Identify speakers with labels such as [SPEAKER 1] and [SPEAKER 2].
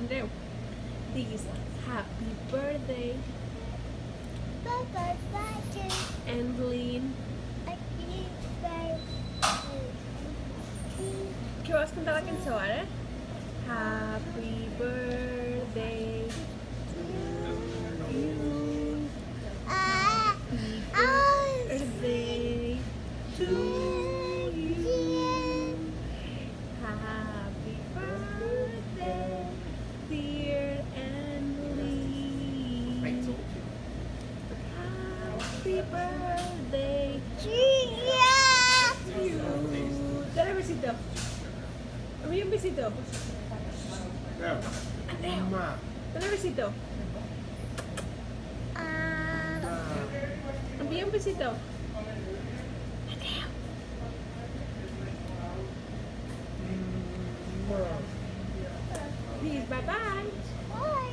[SPEAKER 1] Andrew, these happy birthday, Andeline. ¿Qué vas a cantar la cançó ara? Happy birthday to you. Happy birthday to you. Happy birthday, dear Andeline. Happy birthday to you. Dale besito. Dame un besito. Andreu, dale besito. Envía un besito. Andreu. Please, bye bye.